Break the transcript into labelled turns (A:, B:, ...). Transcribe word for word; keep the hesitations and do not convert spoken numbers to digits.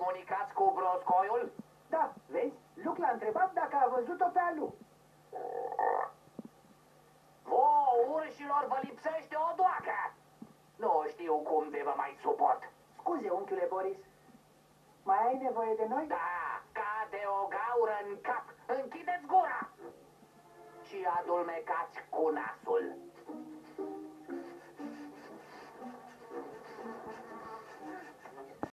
A: comunicați cu broscoiul?
B: Da, vezi, Luc l-a întrebat dacă a văzut-o pe alu.
A: Vouă, urșilor, vă lipsește o doacă! Nu știu cum de vă mai suport.
B: Scuze, unchiule Boris, mai ai nevoie de noi?
A: Da, ca de o gaură în cap. Închideți gura! Și adulmecați cu nasul.